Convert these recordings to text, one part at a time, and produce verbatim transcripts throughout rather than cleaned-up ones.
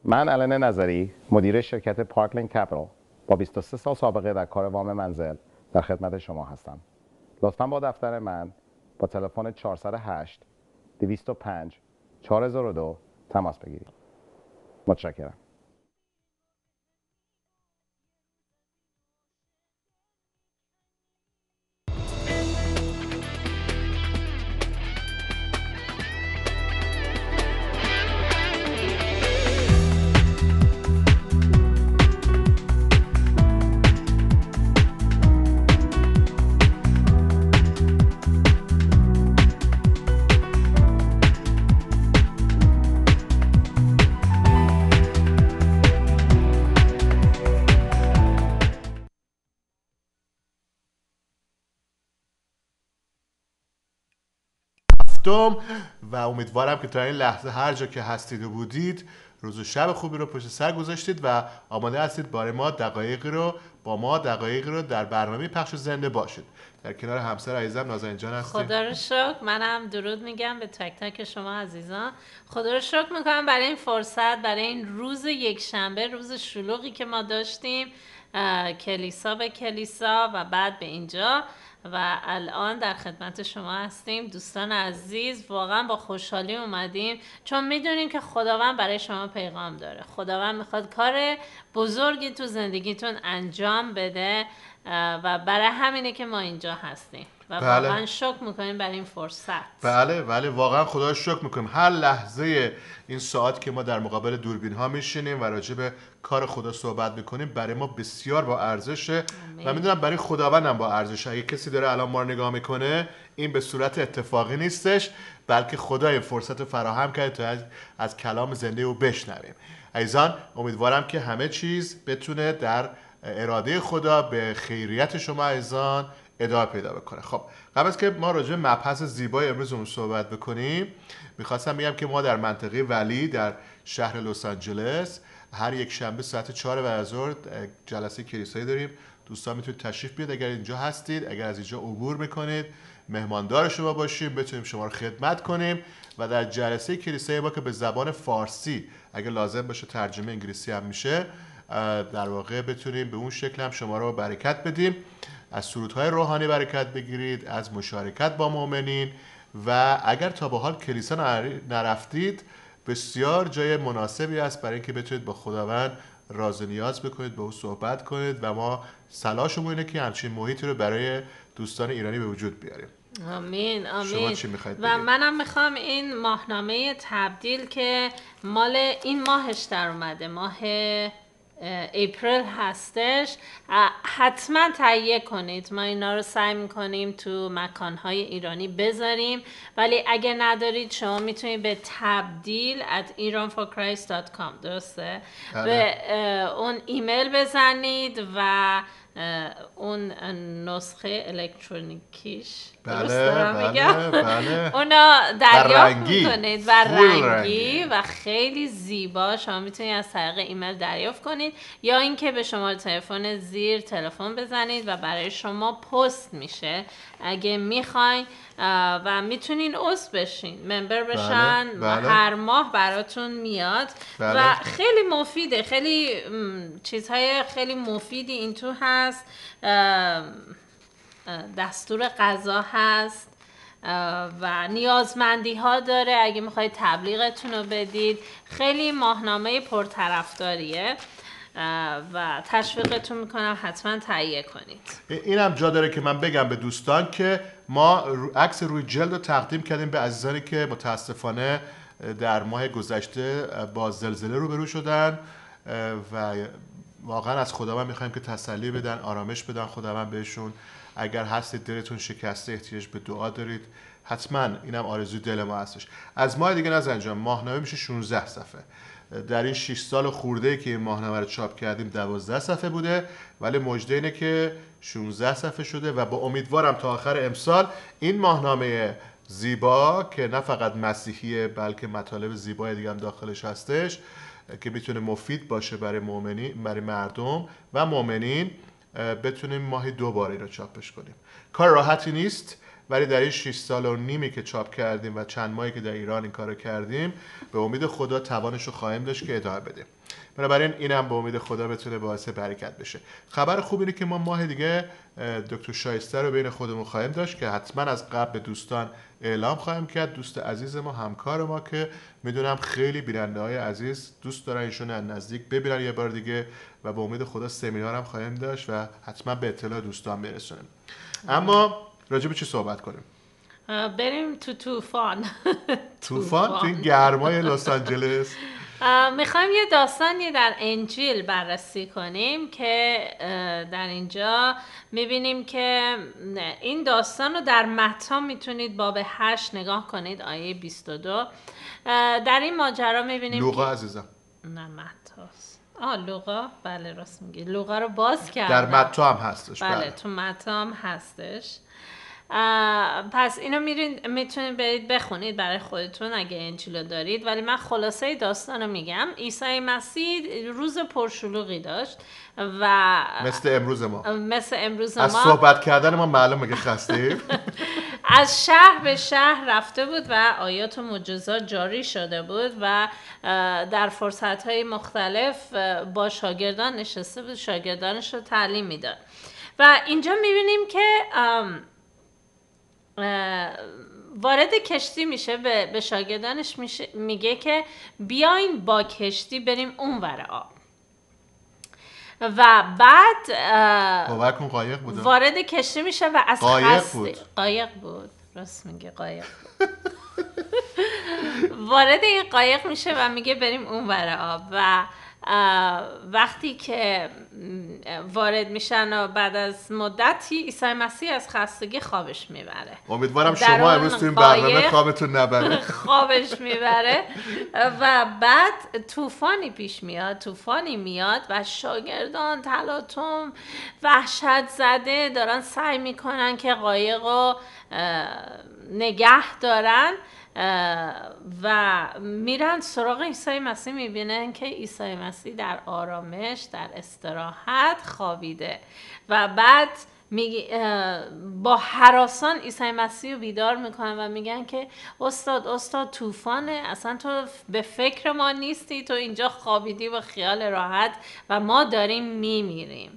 من الن نظری، مدیر شرکت پارکلین کپیتال با بیست و سه سال سابقه در کار وام منزل در خدمت شما هستم. لطفاً با دفتر من با تلفن چهارصد و هشت دویست و پنج چهار صفر صفر دو تماس بگیرید. متشکرم. و امیدوارم که تا این لحظه هر جا که هستید و بودید روز و شب خوبی رو پشت سر گذاشتید و آماده هستید برای ما دقایقی رو با ما دقایقی رو در برنامه پخش زنده باشید. در کنار همسر عزیزم نازنین جان هستیم. خدا رو شکر. منم درود میگم به تک تک شما عزیزان. خدا رو شکر میکنم برای این فرصت، برای این روز یک شنبه، روز شلوغی که ما داشتیم، کلیسا به کلیسا و بعد به اینجا و الان در خدمت شما هستیم. دوستان عزیز، واقعا با خوشحالی اومدیم چون میدونیم که خداوند برای شما پیغام داره. خداوند میخواد کار بزرگی تو زندگیتون انجام بده و برای همینه که ما اینجا هستیم و بله. واقعا شکر میکنیم برای این فرصت. بله بله واقعا خدا رو شکر میکنیم. هر لحظه این ساعت که ما در مقابل دوربین ها میشینیم و راجع به کار خدا صحبت میکنیم برای ما بسیار با ارزشه و میدونم برای خداوند هم با ارزشه. اگه کسی داره الان ما رو نگاه میکنه این به صورت اتفاقی نیستش، بلکه خدا این فرصت رو فراهم کرده تا از, از کلام زنده او بشنویم. عزیزان امیدوارم که همه چیز بتونه در اراده خدا به خیریت شما عزیزان ادامه پیدا بکنه. خب قبل از که ما راجع به مبحث زیبای امروزمون صحبت بکنیم میخواستم بگم که ما در منطقه ولی در شهر لس آنجلس هر یک شنبه ساعت چهار بعد از ظهر جلسه کلیسایی داریم. دوستان میتونید تشریف بیاد اگر اینجا هستید، اگر از اینجا عبور میکنید مهماندار شما باشیم، بتونیم شما رو خدمت کنیم و در جلسه کلیسایی ما که به زبان فارسی اگر لازم باشه ترجمه انگلیسی هم میشه در واقع بتونیم به اون شکل هم شما رو برکت بدیم، از سرودهای روحانی برکت بگیرید، از مشارکت با مؤمنین و اگر تا به حال کلیسا نرفتید بسیار جای مناسبی است برای اینکه بتونید با خداوند راز و نیاز بکنید، با او صحبت کنید و ما صلاحمون اینه که همچین محیطی رو برای دوستان ایرانی به وجود بیاریم. آمین آمین. شما چی میخواید و منم میخوام این ماهنامه تبدیل که مال این ماهش در اومده، ماه اپریل هستش، حتما تهیه کنید. ما اینا رو سعی میکنیم تو مکانهای ایرانی بذاریم، ولی اگه ندارید شما میتونید به تبدیل at iran for christ dot com درسته؟ بله. به اون ایمیل بزنید و اون نسخه الکترونیکیش بله بله بله اونا دریافت میکنید و رنگی و خیلی زیبا شما میتونید از طریق ایمیل دریافت کنید یا اینکه به شماره تلفن زیر تلفن بزنید و برای شما پست میشه اگه میخواین و میتونین عضو بشین، ممبر بشن. بله، بله. هر ماه براتون میاد. بله. و خیلی مفیده، خیلی چیزهای خیلی مفیدی این تو هست. دستور غذا هست و نیازمندی ها داره اگه میخواید تبلیغتون رو بدید. خیلی ماهنامه پرطرفداریه و تشویقتون میکنم حتما تهیه کنید. اینم جا داره که من بگم به دوستان که ما عکس روی جلد رو تقدیم کردیم به عزیزانی که متاسفانه در ماه گذشته با زلزله روبرو شدن و واقعا از خداوند میخوایم که تسلی بدن، آرامش بدن خداوند بهشون. اگر هستید دلتون شکسته احتیاج به دعا دارید حتما، اینم آرزوی دل ما هستش. از ماه دیگه نزن جان ماهنامه میشه شانزده صفحه. در این شش سال خورده‌ای که این ماهنامه رو چاپ کردیم دوازده صفحه بوده، ولی مژده اینه که شانزده صفحه شده و با امیدوارم تا آخر امسال این ماهنامه زیبا که نه فقط مسیحیه بلکه مطالب زیبای دیگه هم داخلش هستش که میتونه مفید باشه برای مؤمنین، برای مردم و مؤمنین، بتونیم ماهی دو بار این رو چاپش کنیم. کار راحتی نیست ولی در این شش سال و نیمی که چاپ کردیم و چند ماهی که در ایران این کارو کردیم به امید خدا توانش رو خواهیم داشت که ادامه بدیم. بنابراین اینم به امید خدا بتونه باعث برکت بشه. خبر خوب اینه که ما ماه دیگه دکتر شایسته رو بین خودمون خواهیم داشت که حتما از قبل به دوستان اعلام خواهیم کرد. دوست عزیز ما، همکار ما که میدونم خیلی بیننده های عزیز دوست دارن ایشون از نزدیک ببینن یه بار دیگه و به امید خدا سمینار هم خواهیم داشت و حتما به اطلاع دوستان برسونیم. اما راجع به چی صحبت کنیم؟ بریم تو طوفان. طوفان تو این گرمای لس آنجلس. میخوایم یه داستانی در انجیل بررسی کنیم که در اینجا میبینیم که این داستان رو در متی میتونید باب هشت نگاه کنید آیه بیست و دو. در این ماجرا میبینیم لوقا عزیزم. نه متاست. آه لوقا، بله راست میگی، لوقا رو باز کردم. در متی هم هستش. بله, بله. تو متی هم هستش. پس اینو میرین میتونید برید بخونید برای خودتون اگه انجیل دارید، ولی من خلاصه داستانو میگم. عیسی مسیح روز پرشلوغی داشت و مثل امروز ما مثل امروز از ما از صحبت کردن ما معلومه که خستیم. از شهر به شهر رفته بود و آیات و معجزات جاری شده بود و در فرصت‌های مختلف با شاگردان نشسته بود، شاگردانش رو تعلیم میداد. و اینجا میبینیم که وارد کشتی میشه، به شاگردانش میگه که بیاین با کشتی بریم اونور آب. و بعد باور کن قایق بود، وارد کشتی میشه و از قایق بود قایق بود راست میگه قایق بود. وارد این قایق میشه و میگه بریم اونور آب. و وقتی که وارد میشن و بعد از مدتی عیسی مسیح از خستگی خوابش میبره. امیدوارم شما امروز تو این برنامه خوابتون نبره. خوابش میبره و بعد طوفانی پیش میاد، طوفانی میاد و شاگردان تلاطم وحشت زده دارن سعی میکنن که قایق رو نگه دارن و میرن سراغ عیسی مسیح. میبینن که عیسی مسیح در آرامش، در استراحت خوابیده و بعد با هراسان عیسی مسیح رو بیدار میکنن و میگن که استاد استاد طوفانه، اصلا تو به فکر ما نیستی، تو اینجا خوابیدی با خیال راحت و ما داریم میمیریم.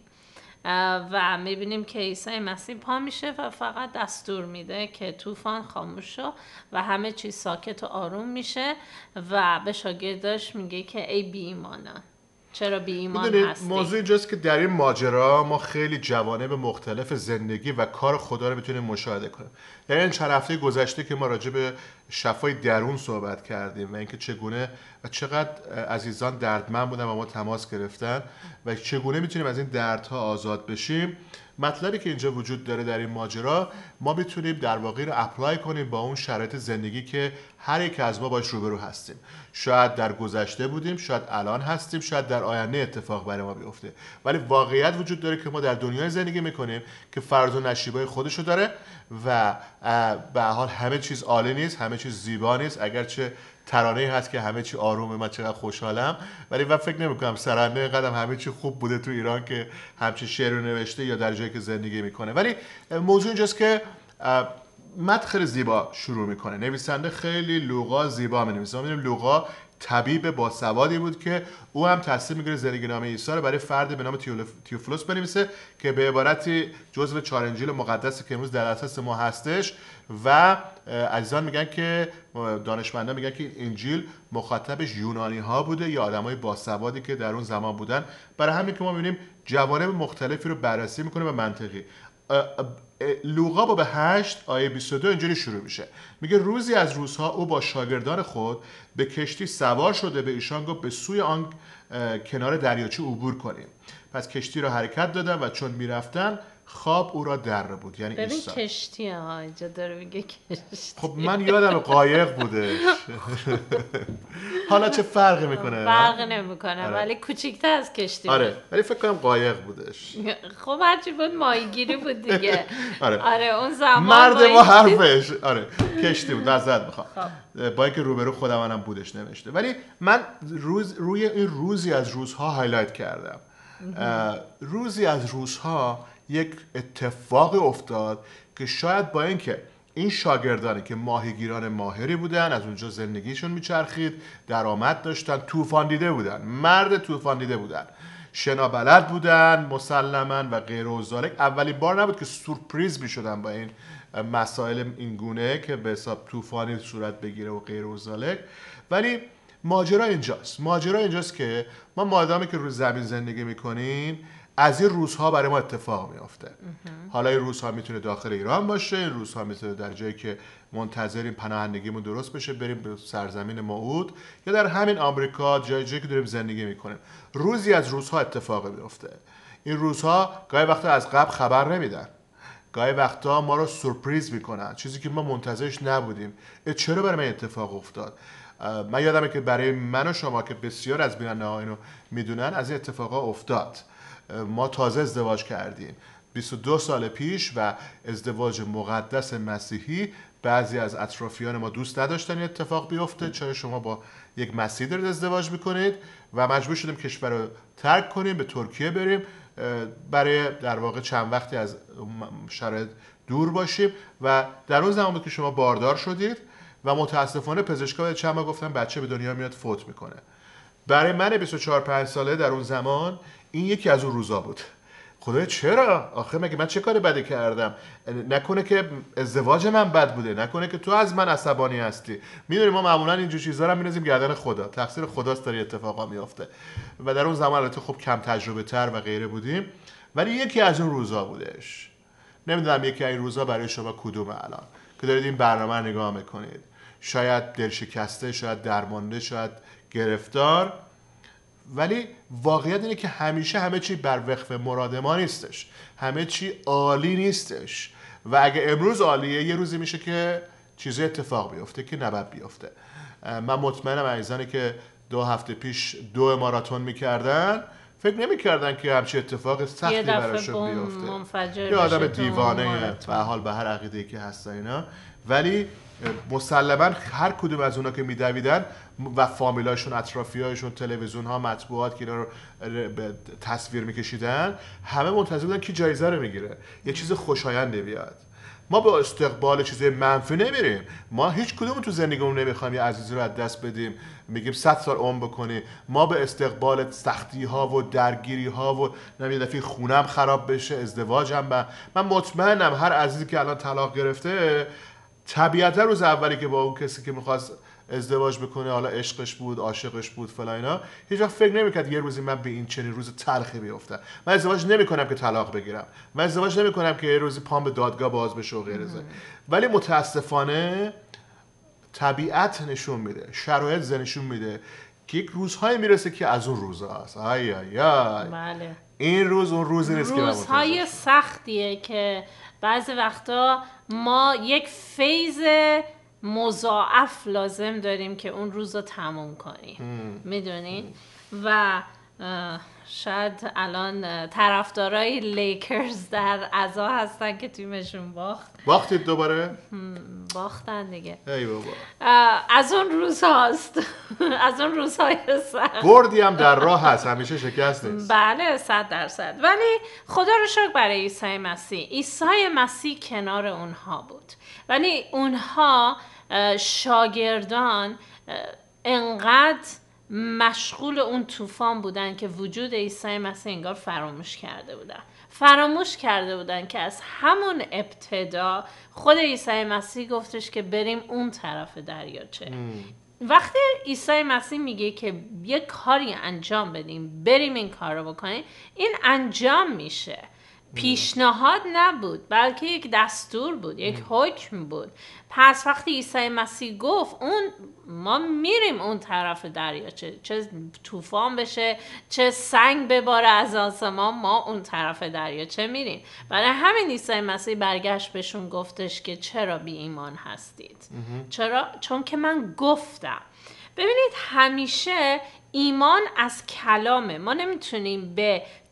و میبینیم که عیسی مسیح پا میشه و فقط دستور میده که طوفان خاموش شو و همه چیز ساکت و آروم میشه و به شاگرداش میگه که ای بی ایمانان چرا بی ایمان هستی؟ موضوع اینجاست که در این ماجرا ما خیلی جوانب مختلف زندگی و کار خدا رو میتونیم مشاهده کنیم. در این چند هفته گذشته که ما راجع به شفای درون صحبت کردیم و اینکه چگونه و چقدر عزیزان دردمند بودن و ما تماس گرفتن و چگونه میتونیم از این دردها آزاد بشیم، مطلبی که اینجا وجود داره در این ماجرا ما میتونیم در واقع رو اپلای کنیم با اون شرایط زندگی که هر یک از ما باش روبرو هستیم. شاید در گذشته بودیم، شاید الان هستیم، شاید در آینده اتفاق برای ما بیفته، ولی واقعیت وجود داره که ما در دنیای زندگی میکنیم که فرض و نشیبای خودشو داره و به هر حال همه چیز عالی نیست، همه چیز زیبا نیست. اگرچه ترانه‌ای هست که همه چی آرومه، من چقدر خوشحالم، ولی من فکر نمی‌کنم سرنده اینقدر همه چی خوب بوده تو ایران که همچین شعر رو نوشته یا در جایی که زندگی میکنه. ولی موضوع اینجاست که مدخل زیبا شروع میکنه. نویسنده خیلی لوقا زیبا می‌نویسه. ما می‌بینیم لوقا طبیب باسوادی بود که او هم تصمیم می‌گیره زندگی نامه عیسی رو برای فرد به نام تیوفیلوس بنویسه که به عبارتی جزو چهار انجیل مقدسی که امروز در اساس ما هستش. و عزیزان میگن که دانشمندان میگن که انجیل مخاطبش یونانی ها بوده یا آدمای باسوادی که در اون زمان بودن. برای همین که ما می‌بینیم جوانب مختلفی رو بررسی میکنه و منطقی. لوقا با به هشت آیه بیست و دو اینجوری شروع میشه، میگه روزی از روزها او با شاگردان خود به کشتی سوار شده، به ایشان گفت به سوی آن کنار دریاچه عبور کنیم. پس کشتی را حرکت دادن و چون میرفتن خواب او را در بود، یعنی ببین عیسی. کشتی ها اینجا داره میگه کشتی. خب من یادم قایق بودش. حالا چه فرقی میکنه؟ فرق نمیکنه آره. ولی کوچیک‌تر از کشتی بود. آره ولی فکر کنم قایق بودش. خب هرچی بود ماهیگیری بود دیگه. آره. آره اون زمان مرد ماهی... ما حرفش آره کشتی بود. نظرت میخوام با اینکه روبرو خودم منم بودش نوشته، ولی من روز روی این روزی از روزها هایلایت کردم. روزی از روزها یک اتفاق افتاد که شاید با اینکه این شاگردانی که ماهیگیران ماهری بودن، از اونجا زندگیشون میچرخید، درآمد داشتن، طوفان دیده بودن، مرد طوفان دیده بودن، شنا بلد بودن مسلماً و غیر و ذالک. اولین بار نبود که سورپریز میشدن با این مسائل اینگونه که به حساب طوفانی صورت بگیره و غیر و ذالک. ولی ماجرا اینجاست، ماجرا اینجاست که ما مادامی که روی زمین زندگی میکنیم از این روزها برای ما اتفاق میافته. حالا این روزها میتونه داخل ایران باشه، این روزها میتونه در جایی که منتظریم پناهندگیمون درست بشه بریم به سرزمین موعود، یا در همین آمریکا جای جایی که داریم زندگی میکنیم روزی از روزها اتفاق میافته. این روزها گاهی وقتا از قبل خبر نمیدن، گاهی وقتا ما رو سورپریز میکنن، چیزی که ما منتظرش نبودیم. چرا برای من اتفاق افتاد؟ من یادمه که برای من و شما که بسیار از بیننده ها اینو میدونن از این اتفاقا افتاد. ما تازه ازدواج کردیم بیست و دو سال پیش و ازدواج مقدس مسیحی بعضی از اطرافیان ما دوست نداشتن این اتفاق بیفته. چرا شما با یک مسیحی دارید ازدواج میکنید؟ و مجبور شدیم کشور رو ترک کنیم، به ترکیه بریم برای در واقع چند وقتی از شرایط دور باشیم. و در اون زمان بود که شما باردار شدید و متاسفانه پزشکا چند ماه گفتن بچه به دنیا میاد فوت میکنه. برای من بیست و چهار پنج ساله در اون زمان این یکی از اون روزا بود. خدایا چرا؟ آخه مگه من چه کار بدی کردم؟ نکنه که ازدواج من بد بوده، نکنه که تو از من عصبانی هستی. میدونی ما معمولا اینجور چیزا رو می‌ریزیم گردن خدا، تقصیر خداست داره اتفاقا میافته. و در اون زمان البته خب کم تجربه تر و غیره بودیم، ولی یکی از اون روزا بودش. نمیدونم یکی از این روزا برای شما کدومه الان که دارید این برنامه رو نگاه میکنید؟ شاید دلشکسته، شاید درمانده، شاید گرفتار. ولی واقعیت اینه که همیشه همه چی بر وفق مراد ما نیستش، همه چی عالی نیستش. و اگه امروز عالیه یه روزی میشه که چیزی اتفاق بیفته که نباید بیفته. من مطمئنم عزیزانی که دو هفته پیش دو ماراتون میکردن فکر نمیکردن که همچین اتفاق سختی براشون بیفته. یه آدم دیوانه به حال به هر عقیده‌ای که هست اینا، ولی مسلما هر کدوم از اونا که میدویدن و فامیلاشون، اطرافیاشون، تلویزیون ها، مطبوعات که اینا رو به تصویر میکشیدن، همه منتظر بودن که جایزه رو میگیره، یه چیز خوشایند بیاد. ما به استقبال چیزای منفی نمیریم. ما هیچ کدوم تو زندگیمون نمیخوایم یه عزیزی رو از دست بدیم میگیم صد سال عمر بکنی. ما به استقبال سختی ها و درگیری ها و نمیدونم یه دفعه خونم خراب بشه، ازدواجم با من مطمئنم هر عزیزی که الان طلاق گرفته طبیعتا روز اولی که با اون کسی که میخواست ازدواج بکنه، حالا عشقش بود، عاشقش بود، فلان اینا، هیچ وقت فکر نمیکرد یه روزی من به این چنین روز تلخی بیفتم. من ازدواج نمیکنم که طلاق بگیرم، من ازدواج نمیکنم که یه روزی پام به دادگاه باز بشه و غیره. ولی متاسفانه طبیعت نشون میده، شرایط نشون میده که یک روزهایی میرسه که از اون روزاست. آی آی آی. بله. این روز اون روزی نیست که من روزهای سختیه که بعضی وقتا ما یک فیز مضاعف لازم داریم که اون روز رو تموم کنیم. میدونین؟ و شاید الان طرفدارای لیکرز در عزا هستن که تیمشون باخت. باختید دوباره؟ باختن دیگه. ای بابا. از اون روز هاست. از اون روزهای سخت. بردی هم در راه هست، همیشه شکست نیست. بله صد درصد. ولی خدا رو شکر برای عیسی مسیح. عیسی مسیح کنار اونها بود. ولی اونها شاگردان انقدر مشغول اون طوفان بودن که وجود عیسی مسیح انگار فراموش کرده بودن. فراموش کرده بودن که از همون ابتدا خود عیسی مسیح گفتش که بریم اون طرف دریاچه. وقتی عیسی مسیح میگه که یه کاری انجام بدیم، بریم این کار رو بکنیم، این انجام میشه. پیشنهاد نبود، بلکه یک دستور بود، یک حکم بود. پس وقتی عیسی مسیح گفت اون ما میریم اون طرف دریاچه، چه طوفان بشه، چه سنگ بباره از آسمان، ما اون طرف دریاچه میریم. برای همین عیسی مسیح برگشت بهشون گفتش که چرا بی ایمان هستید؟ چرا؟ چون که من گفتم. ببینید همیشه ایمان از کلامه. ما نمیتونیم به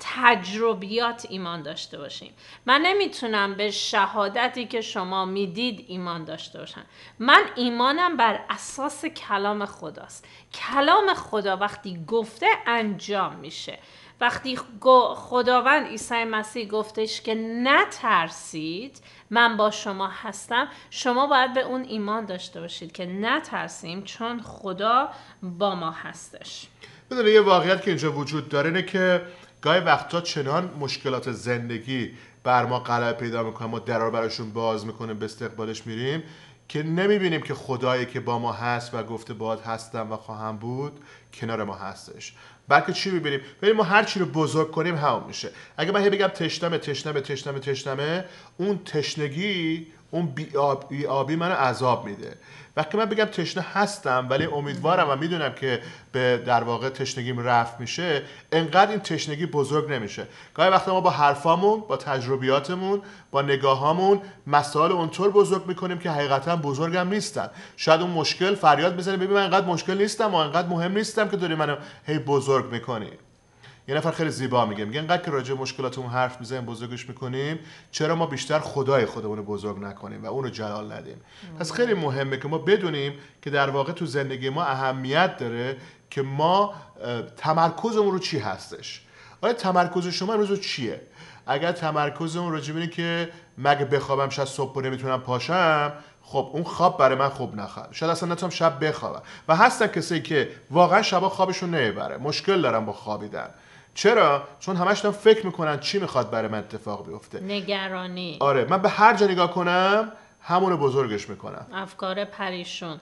تجربیات ایمان داشته باشیم. من نمیتونم به شهادتی که شما میدید ایمان داشته باشم. من ایمانم بر اساس کلام خداست. کلام خدا وقتی گفته انجام میشه. وقتی خداوند عیسی مسیح گفتش که نترسید من با شما هستم، شما باید به اون ایمان داشته باشید که نترسیم چون خدا با ما هستش. بدونه یه واقعیت که اینجا وجود داره اینه که گاهی وقتا چنان مشکلات زندگی بر ما غلبه پیدا میکنه، ما درا براشون باز میکنیم، به استقبالش میریم که نمیبینیم که خدایی که با ما هست و گفته باهات هستم و خواهم بود کنار ما هستش. بلکه چی میبینیم؟ ببینیم ما هر چی رو بزرگ کنیم همون میشه. اگه من هی بگم تشنمه تشنمه تشنمه تشنمه، اون تشنگی، اون بی آب، بی آبی منو عذاب میده. وقتی من بگم تشنه هستم ولی امیدوارم و میدونم که به در واقع تشنگیم رفع میشه، انقدر این تشنگی بزرگ نمیشه. گاهی وقتا ما با حرفامون، با تجربیاتمون، با نگاهامون مسائل اونطور بزرگ میکنیم که حقیقتا بزرگم نیستن. شاید اون مشکل فریاد بزنه ببین من انقدر مشکل نیستم و انقدر مهم نیستم که داری منو هی بزرگ میکنی. یه نفر خیلی زیبا میگه میگه انقدر که راجع به مشکلاتمون حرف میزنیم بزرگش میکنیم، چرا ما بیشتر خدای خودمون رو بزرگ نکنیم و اون رو جلال ندیم؟ پس خیلی مهمه که ما بدونیم که در واقع تو زندگی ما اهمیت داره که ما تمرکزمون رو چی هستش. آیا تمرکز شما امروز چیه؟ اگر تمرکزمون راجع به اینه که مگه بخوابم شب صبح نمیتونم پاشم، خب اون خواب برای من خوب نخواد. شاید اصلا نتونم شب بخوابم. و هستن کسایی که واقعا شبا خوابشون نمیبره، مشکل دارن با خوابیدن. چرا؟ چون همش دارن فکر میکنن چی میخواد برای من اتفاق بیفته. نگرانی. آره، من به هر جا نگاه کنم همونو بزرگش میکنم. افکار پریشون.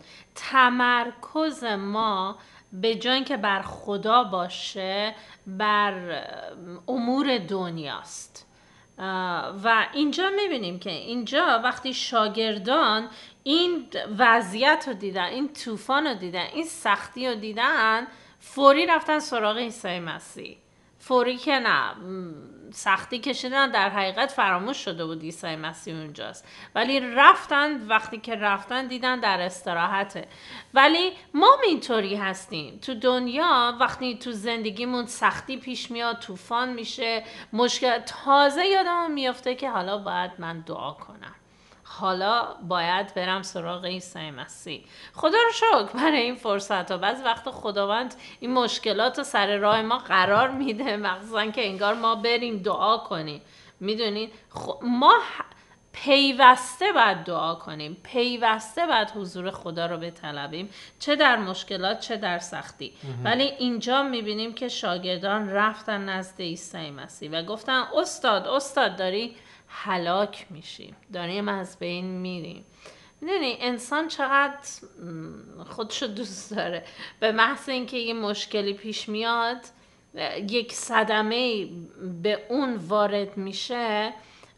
تمرکز ما به جای اینکه بر خدا باشه بر امور دنیاست. و اینجا میبینیم که اینجا وقتی شاگردان این وضعیت رو دیدن، این طوفان رو دیدن، این سختی رو دیدن، فوری رفتن سراغ عیسی مسیح. فوری که نه، سختی کشیدن، در حقیقت فراموش شده بود عیسی مسیح اونجاست، ولی رفتن. وقتی که رفتن دیدن در استراحته. ولی ما اینطوری هستیم تو دنیا. وقتی تو زندگیمون سختی پیش میاد، طوفان میشه، مشکل، تازه یادمون میفته که حالا باید من دعا کنم، حالا باید برم سراغ عیسی مسیح. خدا رو شکر برای این فرصت ها. بعضی وقت خداوند این مشکلات رو سر راه ما قرار میده، مخصوصا که انگار ما بریم دعا کنیم. میدونین خ... ما پیوسته باید دعا کنیم، پیوسته باید حضور خدا رو بطلبیم، چه در مشکلات چه در سختی. ولی اینجا میبینیم که شاگردان رفتن نزد عیسی مسیح و گفتن استاد استاد داری هلاک میشیم، داریم از بین میریم. میدونی انسان چقدر خودشو دوست داره. به محض اینکه یه مشکلی پیش میاد، یک صدمه به اون وارد میشه،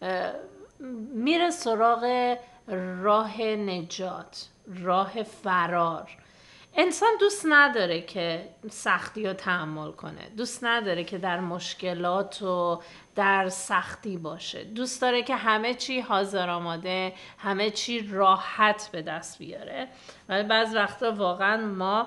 میره سراغ راه نجات، راه فرار. انسان دوست نداره که سختی رو تحمل کنه، دوست نداره که در مشکلات و در سختی باشه، دوست داره که همه چی حاضر آماده، همه چی راحت به دست بیاره. ولی بعض وقتا واقعا ما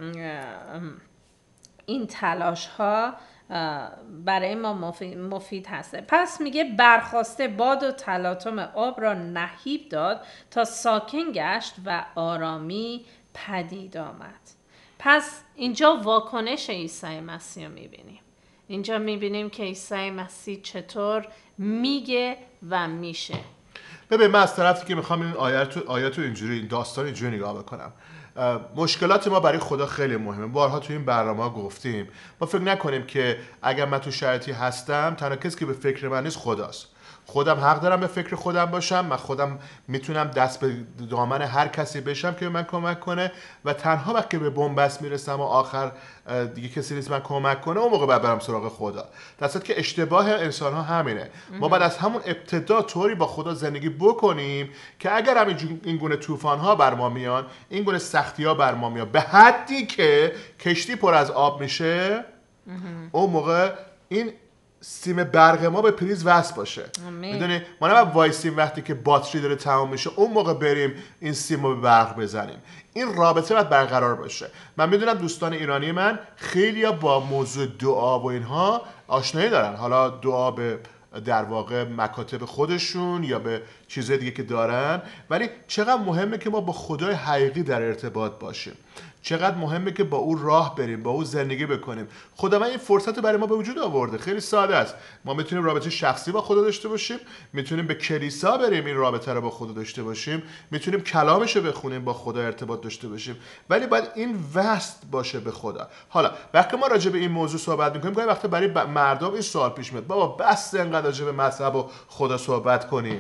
این تلاش ها برای ما مفید, مفید هسته. پس میگه برخاسته باد و تلاطم آب را نهیب داد تا ساکن گشت و آرامی پدید آمد. پس اینجا واکنش عیسی مسیح رو میبینیم. اینجا میبینیم که عیسی مسیح چطور میگه و میشه. ببین من از طرفی که میخوام این آیات آیات اینجوری، این داستان اینجوری نگاه بکنم. مشکلات ما برای خدا خیلی مهمه. بارها تو این برنامه گفتیم ما فکر نکنیم که اگر من تو شرایطی هستم تنها کسی که به فکر من نیست خداست. خودم حق دارم به فکر خودم باشم، من خودم میتونم دست به دامن هر کسی بشم که به من کمک کنه و تنها وقتی به بنبست میرسم و آخر دیگه کسی نیست من کمک کنه، اون موقع باید برم سراغ خدا. درصد که اشتباه انسان ها همینه. ما باید از همون ابتدا طوری با خدا زندگی بکنیم که اگر هم این گونه طوفان ها بر ما میان، این گونه سختی ها بر ما میان، به حدی که کشتی پر از آب میشه، اون موقع این سیم برق ما به پریز وصل باشه. میدونی ما نباید وایسیم وقتی که باتری داره تمام میشه اون موقع بریم این سیم رو به برق بزنیم. این رابطه باید برقرار باشه. من میدونم دوستان ایرانی من خیلی با موضوع دعا و اینها آشنایی دارن، حالا دعا به در واقع مکاتب خودشون یا به چیزهای دیگه که دارن، ولی چقدر مهمه که ما با خدای حقیقی در ارتباط باشیم، چقدر مهمه که با او راه بریم، با او زندگی بکنیم. خداوند این فرصت رو برای ما به وجود آورده. خیلی ساده است. ما میتونیم رابطه شخصی با خدا داشته باشیم، میتونیم به کلیسا بریم این رابطه رو با خدا داشته باشیم، میتونیم کلامش رو بخونیم با خدا ارتباط داشته باشیم، ولی باید این وصل باشه به خدا. حالا وقتی ما راجع به این موضوع صحبت میکنیم گاهی وقتا برای مردم این سوال پیش میاد، بابا بس انقدر راجع به مذهب و خدا صحبت کنیم،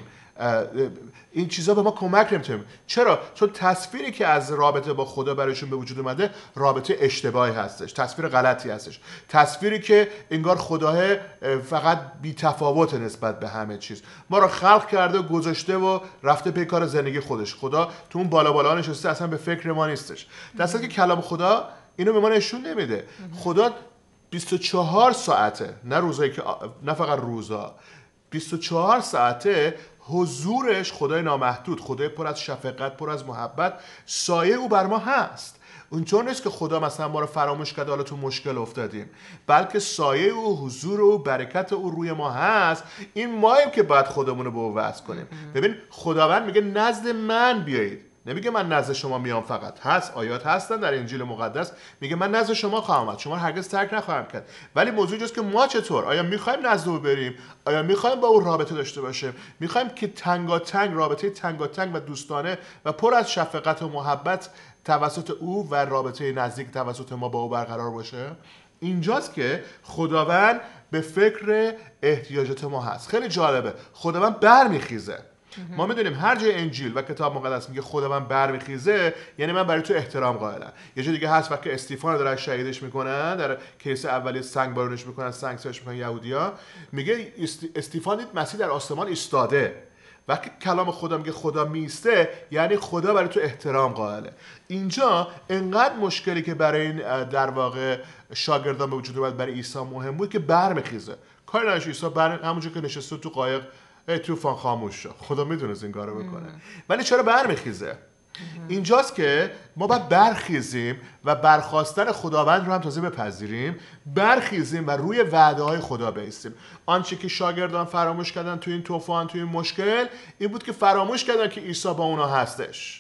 این چیزا به ما کمک نمی‌کنه. چرا؟ چون تصویری که از رابطه با خدا برایشون به وجود اومده رابطه اشتباهی هستش، تصویر غلطی هستش، تصویری که انگار خداه فقط بی‌تفاوت نسبت به همه چیز، ما رو خلق کرده و گذاشته و رفته پی کار زندگی خودش. خدا تو اون بالا بالا نشسته، اصلا به فکر ما نیستش. در حالی که کلام خدا اینو به ما نشون نمیده. خدا بیست و چهار ساعته، نه روزایی که نه فقط روزا، بیست و چهار ساعته حضورش، خدای نامحدود، خدای پر از شفقت، پر از محبت، سایه او بر ما هست. اونطور نیست که خدا مثلا ما رو فراموش کرده حالا تو مشکل افتادیم، بلکه سایه او، حضور او، برکت او روی ما هست. این ماییم که باید خودمون رو به او وصل کنیم. ببین خداوند میگه نزد من بیایید، نمیگه من نزد شما میام. فقط هست آیات هستن در انجیل مقدس میگه من نزد شما خواهم آمد، شما رو هرگز ترک نخواهم کرد. ولی موضوع اینجاست که ما چطور، آیا میخوایم نزد او بریم؟ آیا میخوایم با او رابطه داشته باشیم؟ میخوایم که تنگاتنگ، رابطه تنگاتنگ و دوستانه و پر از شفقت و محبت توسط او و رابطه نزدیک توسط ما با او برقرار باشه؟ اینجاست که خداوند به فکر احتیاجات ما هست. خیلی جالبه، خداوند برمیخیزه. ما میدونیم هر جای انجیل و کتاب مقدس میگه خداوند برمیخیزه، یعنی من برای تو احترام قائلم. یه جای دیگه هست وقتی استیفان رو دارن شهیدش میکنن، در کلیسا اولیه سنگ بارونش میکنن، سنگ سرش میکنن یهودیا، میگه استیفان دید مسیح در آسمان ایستاده. وقتی کلام خدا میگه خدا میسته، یعنی خدا برای تو احترام قائله. اینجا انقدر مشکلی که برای این در واقع شاگردان به وجود اومد برای عیسی مهم بود که برمیخیزه. کاری نداشت عیسی بر همونجا که نشسته تو قایق، ای طوفان خاموش شد، خدا میدونست این کارو بکنه. ولی چرا برمیخیزه؟ اینجاست که ما باید برخیزیم و برخواستن خداوند رو هم تازه بپذیریم، برخیزیم و روی وعده های خدا بایستیم. آنچه که شاگردان فراموش کردن تو این طوفان، تو این مشکل، این بود که فراموش کردن که عیسی با اونا هستش.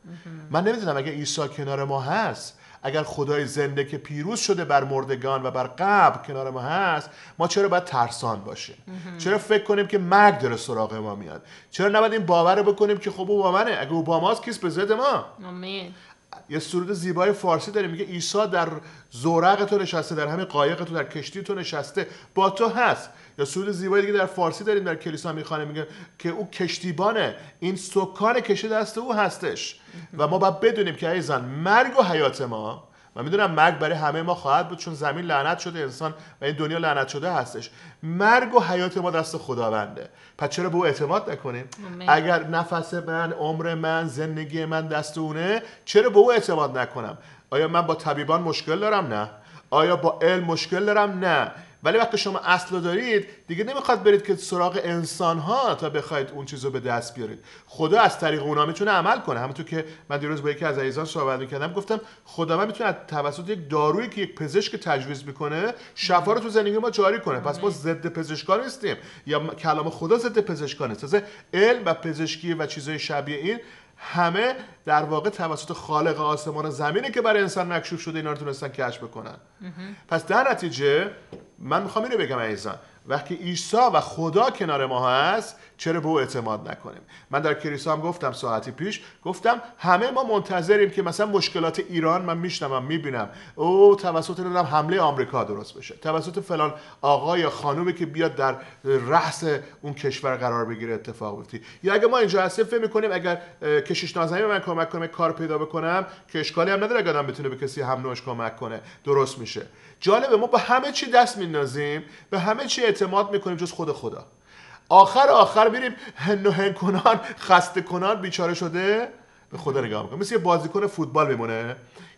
من نمیدونم اگه عیسی کنار ما هست، اگر خدای زنده که پیروز شده بر مردگان و بر قبر کنار ما هست، ما چرا باید ترسان باشیم؟ چرا فکر کنیم که مرگ داره سراغ ما میاد؟ چرا نباید این باور رو بکنیم که خب او با منه، اگه او با ماست کیست به ضد ما؟ آمین. یه سرود زیبای فارسی داره میگه عیسی در زورق تو نشسته، در همین قایق تو، در کشتی تو نشسته، با تو هست. یا سرود زیبای دیگه در فارسی داریم در کلیسا میخوانه، میگه که او کشتیبانه، این سکان کشتی دست او هستش. و ما باید بدونیم که عزیزان مرگ و حیات ما، من میدونم مرگ برای همه ما خواهد بود چون زمین لعنت شده، انسان و این دنیا لعنت شده هستش، مرگ و حیات ما دست خداونده. پس چرا به او اعتماد نکنیم؟ اگر نفس من، عمر من، زندگی من دست اونه، چرا به او اعتماد نکنم؟ آیا من با طبیبان مشکل دارم؟ نه. آیا با علم مشکل دارم؟ نه. ولی وقتی شما اصل دارید دیگه نمیخواد برید که سراغ انسان ها تا بخواید اون چیزو به دست بیارید. خدا از طریق اونا میتونه عمل کنه. همونطور که من دیروز با یکی از عزیزان صحبت می‌کردم، گفتم خداوند میتونه توسط یک دارویی که یک پزشک تجویز میکنه شفا رو تو زندگی ما جاری کنه. پس ما ضد پزشکان نیستیم یا کلام خدا ضد پزشکان نیست. تازه علم و پزشکی و چیزای شبیه این همه در واقع توسط خالق آسمان و زمینه که برای انسان مکشوف شده، اینا رو تونستن کشف بکنن. پس در نتیجه من میخوام اینو بگم عزیزان، وقتی عیسی و خدا کنار ما هست چرا به او اعتماد نکنیم؟ من در کلیسا هم گفتم ساعتی پیش، گفتم همه ما منتظریم که مثلا مشکلات ایران، من میشنوم میبینم او توسط نمیدونم حمله آمریکا درست بشه، توسط فلان آقا یا خانومی که بیاد در رأس اون کشور قرار بگیره اتفاق بیفته. یا اگه ما اینجا هستیم فکر میکنیم اگر کشیش نازنین من کمک کنه کار پیدا بکنم که اشکالی هم نداره اگه آدم بتونه به کسی هم نوعش کمک کنه درست میشه. جالبه ما با همه چی دست میندازیم، به همه چی اعتماد میکنیم جز خود خدا. آخر آخر میریم هن و هن کنان، خسته کنان، بیچاره شده به خدا نگاه میکنیم. مثل یه بازیکن فوتبال میمونه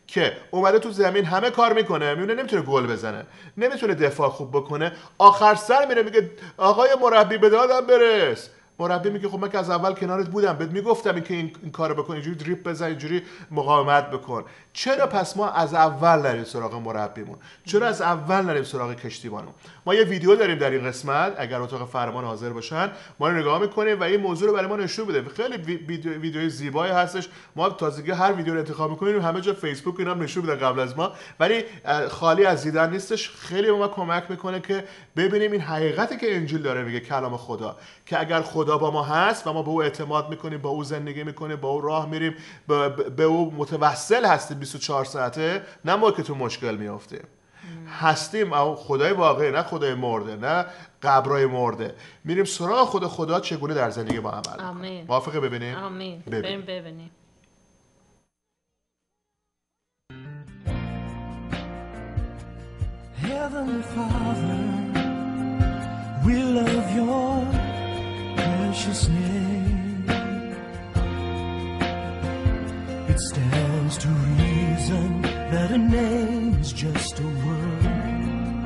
که اومده تو زمین همه کار میکنه، میونه نمیتونه گل بزنه، نمیتونه دفاع خوب بکنه، آخر سر میره میگه آقای مربی به دادم برس. مربی میگه خب من که از اول کنارت بودم، بهت میگفتم این که این, این کارو بکن، اینجوری دریپ بزن، اینجوری مقاومت بکن. چرا پس ما از اول نریم سراغ مربیمون؟ چرا از اول نریم سراغ کشتیبانمون؟ ما یه ویدیو داریم در این قسمت، اگر اتاق فرمان حاضر باشن ما رو نگاه میکنیم و این موضوع رو برای ما نشون بده. خیلی ویدیو ویدیوی زیبایی هستش. ما تازگی هر ویدیو رو انتخاب میکنیم، همه جا فیسبوک اینا هم نشون میدن قبل از ما، ولی خالی از دیدن نیستش. خیلی به ما کمک میکنه که ببینیم این حقیقتی که انجیل داره میگه، کلام خدا، که اگر خدا با ما هست و ما به او اعتماد میکنیم، با او زندگی میکنیم، با او راه میریم، به او متوسل هستیم بیست و چهار ساعته، نه ما که تو مشکل میافتیم. هستیم او خدای واقعی، نه خدای مرده، نه قبرای مرده. میریم سراغ خود خدا چگونه در زندگی ما عمل میکنه. آمین. موافقه؟ ببینیم. آمین. ببین. بریم ببینیم. Heavenly Father, we love your precious name. It stands to reason that a name is just a word.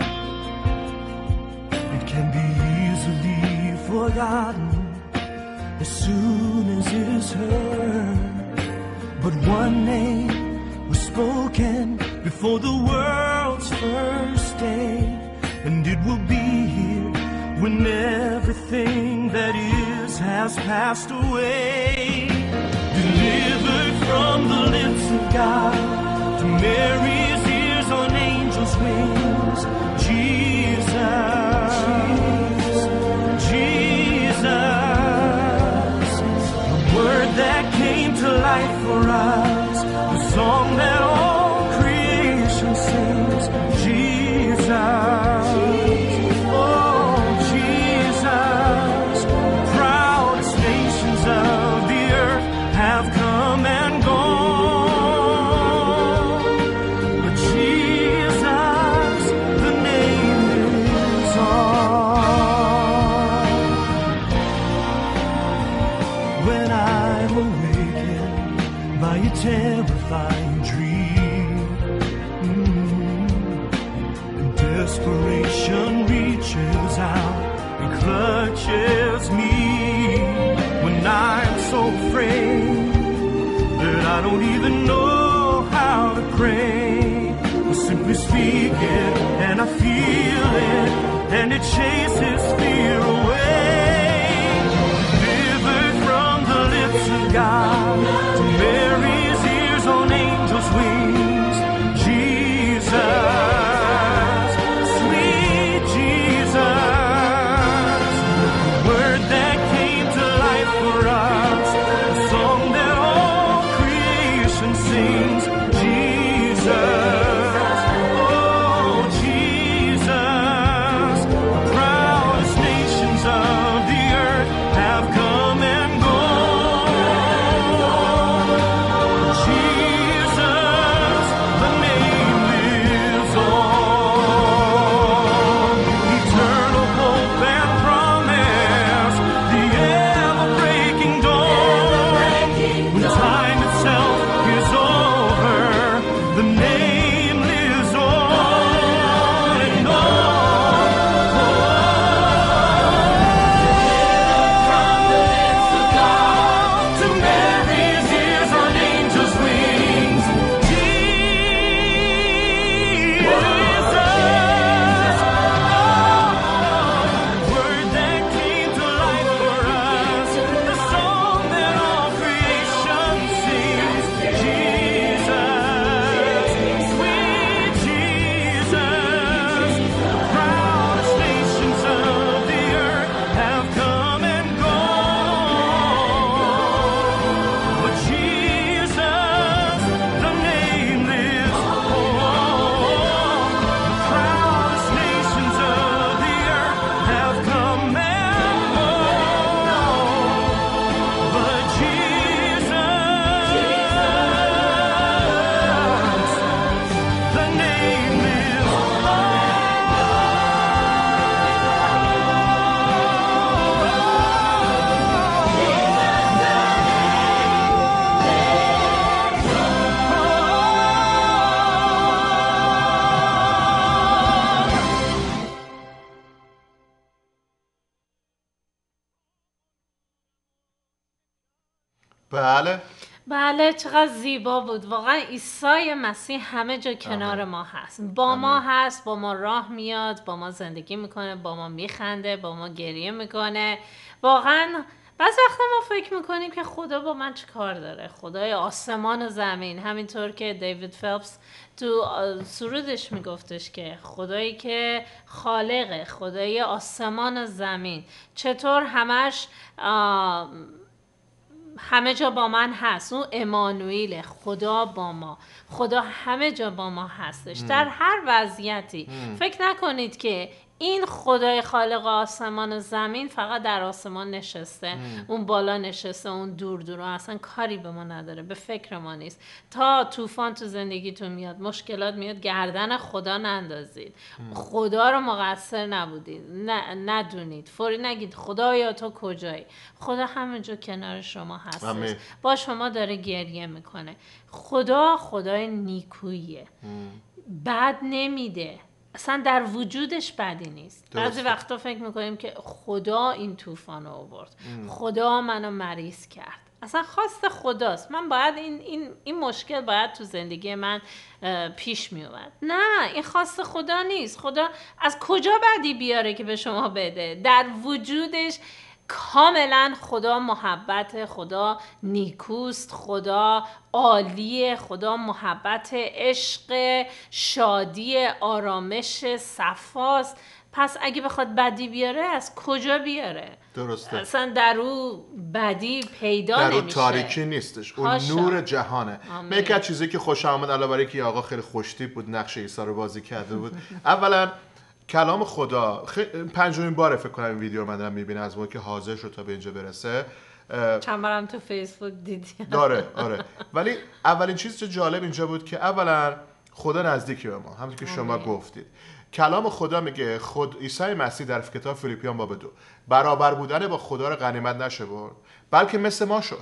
It can be easily forgotten as soon as it is heard. But one name was spoken before the world's first day, and it will be here when everything that is has passed away. Delivered from the lips of God to Mary's ears on angels' wings, Jesus, Jesus, the word that came to life for us, the song that all creation sings, Jesus, oh Jesus, proudest nations of the earth have come and gone, but Jesus, the name is on. When I'm awakened by a terrifying dream, mm, and desperation reaches out and clutches me, when I'm so afraid that I don't even know how to pray, I simply speak it and I feel it, and it chases fear away. Delivered from the lips of God to Mary's ears on angels' wings, Jesus, sweet Jesus, the word that came to life for us, the song that all creation sings, Jesus, oh Jesus, the proudest nation بله بله چقدر زیبا بود واقعا. عیسی مسیح همه جا کنار ما هست، با ما هست، با ما راه میاد، با ما زندگی میکنه، با ما میخنده، با ما گریه میکنه. واقعا بعضی وقتا ما فکر میکنیم که خدا با من چه کار داره، خدای آسمان و زمین. همینطور که دیوید فلپس تو سرودش میگفتش که خدایی که خالقه، خدای آسمان و زمین، چطور همش همه جا با من هست. اون امانوئیل، خدا با ما، خدا همه جا با ما هستش در هر وضعیتی. فکر نکنید که این خدای خالق آسمان و زمین فقط در آسمان نشسته، اون بالا نشسته، اون دور دور اصلا کاری به ما نداره، به فکر ما نیست. تا طوفان تو زندگیتون میاد، مشکلات میاد، گردن خدا نندازید، خدا رو مقصر نبودید، نه ندونید، فوری نگید خدایا تو کجایی. خدا همونجا کنار شما هستش، با شما داره گریه میکنه. خدا خدای نیکوییه، بد نمیده، اصلا در وجودش بدی نیست. بعضی وقتا فکر میکنیم که خدا این طوفان رو آورد، خدا منو مریض کرد. اصلا خواست خداست، من باید این, این, این مشکل باید تو زندگی من پیش می اومد. نه، این خواست خدا نیست. خدا از کجا بدی بیاره که به شما بده؟ در وجودش کاملا خدا محبت، خدا نیکوست، خدا عالیه، خدا محبت، عشق، شادی، آرامش، صفاست. پس اگه بخواد بدی بیاره از کجا بیاره؟ درسته. اصلا در او بدی پیدا در نمیشه. او تاریکی نیستش، اون نور جهانه. من یک از چیزی که خوشم آمد علاوه بر اینکه آقا خیلی خوشتیپ بود، نقش عیسی رو بازی کرده بود. اولا کلام خدا خ... پنجمین باره فکر کنم این ویدیو رو من دارم میبینم از موقعی که حاضر شد تا به اینجا برسه. چند بارم تو فیسبوک دیدی. داره آره. ولی اولین چیز که جالب اینجا بود که اولا خدا نزدیکی به ما، همونطور که شما گفتید. کلام خدا میگه خود عیسی مسیح در کتاب فیلیپیان باب دو برابر بودن با خدا رو غنیمت نشمرد، بلکه مثل ما شد.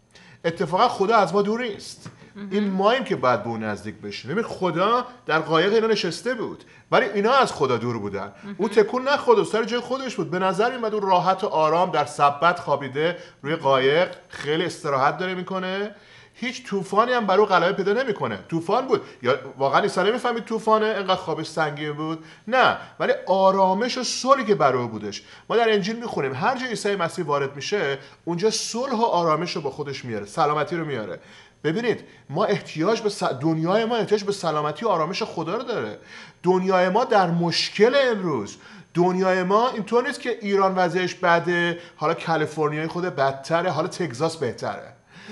اتفاقا خدا از ما دور نیست، این ماییم که باید به اون نزدیک بشیم. ببین خدا در قایق اینا نشسته بود ولی اینا از خدا دور بودن. او تکون نخورد و سر جای خودش بود. به نظر میاد اون راحت و آرام در سبت خوابیده روی قایق، خیلی استراحت داره میکنه. هیچ طوفانی هم برای غلبه پیدا نمیکنه. طوفان بود یا واقعا عیسی نمیفهمید طوفانه، اینقدر خوابش سنگین بود؟ نه، ولی آرامش و صلحی که برای بودش. ما در انجیل میخونیم هر جا عیسی مسیح وارد میشه اونجا صلح و آرامش رو با خودش میاره، سلامتی رو میاره. ببینید ما احتیاج به س... دنیای ما احتیاج به سلامتی و آرامش خدا رو داره. دنیای ما در مشکل امروز. دنیای ما اینطور نیست که ایران وضعیتش بده، حالا کالیفرنیا خود بدتره، حالا تگزاس بهتره.